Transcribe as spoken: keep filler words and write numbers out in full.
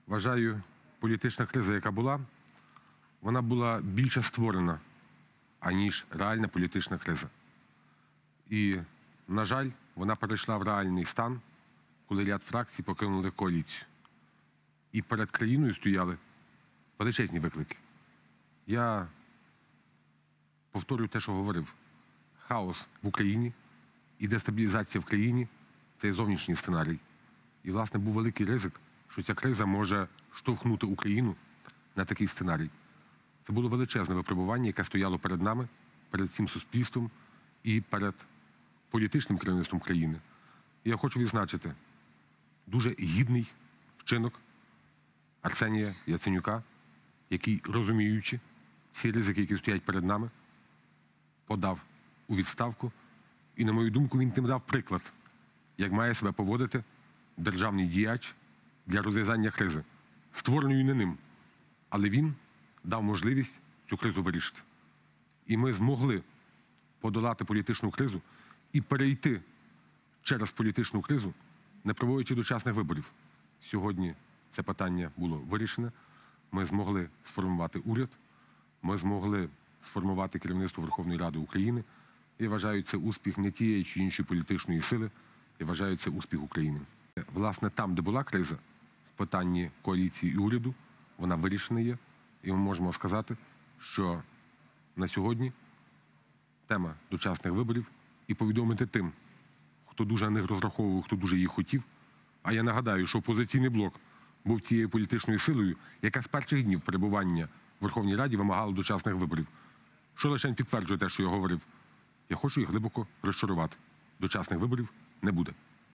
Вважаю, політична криза, яка була, вона була більше створена, аніж реальна політична криза. І, на жаль, вона перейшла в реальний стан, коли ряд фракцій покинули коаліцію. І перед країною стояли величезні виклики. Я повторюю те, що говорив. Хаос в Україні і дестабілізація в країні – це є зовнішній сценарій. І, власне, був великий ризик, що ця криза може штовхнути Україну на такий сценарій. Це було величезне випробування, яке стояло перед нами, перед всім суспільством і перед політичним керівництвом країни. І я хочу відзначити дуже гідний вчинок Арсенія Яценюка, який, розуміючи всі ризики, які стоять перед нами, подав у відставку. І, на мою думку, він тим дав приклад, як має себе поводити державний діяч для розв'язання кризи, створеної не ним. Але він дав можливість цю кризу вирішити. І ми змогли подолати політичну кризу і перейти через політичну кризу, не проводячи дочасних виборів. Сьогодні це питання було вирішене. Ми змогли сформувати уряд, ми змогли сформувати керівництво Верховної Ради України. Я вважаю, це успіх не тієї чи іншої політичної сили, я вважаю, це успіх України. Власне, там, де була криза, в питанні коаліції і уряду, вона вирішена є. І ми можемо сказати, що на сьогодні тема дочасних виборів і повідомити тим, хто дуже на них розраховував, хто дуже їх хотів. А я нагадаю, що «Опозиційний блок» був тією політичною силою, яка з перших днів перебування в Верховній Раді вимагала дочасних виборів. Що лише підтверджує те, що я говорив. Я хочу їх глибоко розчарувати. Дочасних виборів не буде.